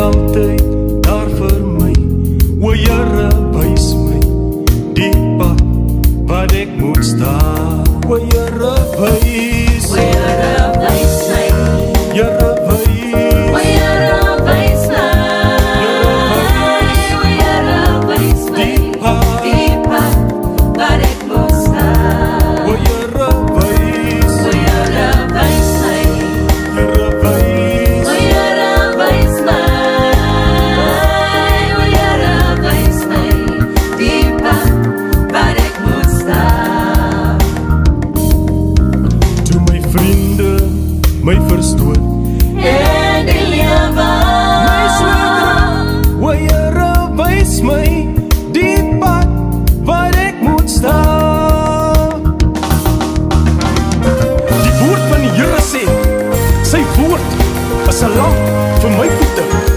altyd daar vir my. O Here, wys my die pad wat ek moet staan. O Here, wys my. Here, my verstoot en die lewe my swaar. O Here, wys my die pad waar ek moet staan. Die woord van die Here sê, sy woord is 'n lamp vir my voete